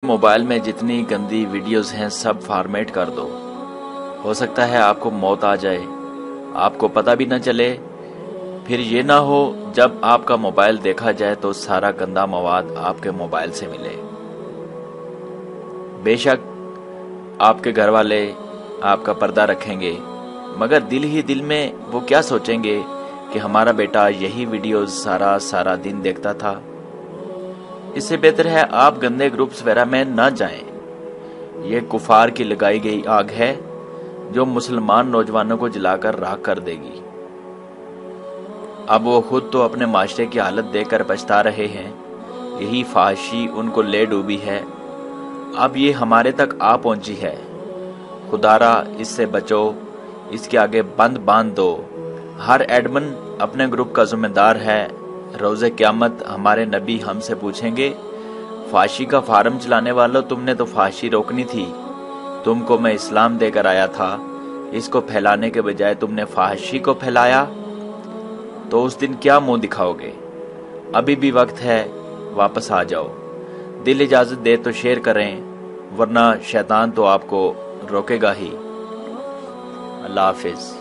Mobile میں جتنی گندی ویڈیوز ہیں سب فارمیٹ کر دو، ہو سکتا ہے آپ کو موت آ جائے، آپ کو پتہ بھی نہ چلے، پھر یہ نہ ہو جب آپ کا موبائل دیکھا جائے تو سارا گندا مواد آپ کے موبائل سے ملے۔ بے شک آپ کے گھر والے آپ کا پردہ رکھیں گے، مگر دل ہی دل میں وہ کیا سوچیں گے کہ ہمارا بیٹا یہی ویڈیوز سارا دن دیکھتا تھا۔ اس سے بہتر ہے آپ گندے گروپس وغیرہ میں نہ جائیں۔ یہ کفار کی لگائی گئی آگ ہے جو مسلمان نوجوانوں کو جلا کر راکھ کر دے گی۔ اب وہ خود تو اپنے معاشرے کی حالت دیکھ کر پچھتا رہے ہیں، یہی فحاشی ان کو لے ڈوبی ہے، اب یہ ہمارے تک آ پہنچی ہے۔ خدارا اس سے بچو، اس کے آگے بند باندھ دو۔ ہر ایڈمن اپنے گروپ کا ذمہ دار ہے۔ روز قیامت ہمارے نبی ہم سے پوچھیں گے، فحاشی کا فارم چلانے والوں، تم نے تو فحاشی روکنی تھی، تم کو میں اسلام دے کر آیا تھا، اس کو پھیلانے کے بجائے تم نے فحاشی کو پھیلایا، تو اس دن کیا منہ دکھاؤ گے؟ ابھی بھی وقت ہے، واپس آ جاؤ۔ دل اجازت دے تو شیئر کریں، ورنہ شیطان تو آپ کو روکے گا ہی۔ اللہ حافظ۔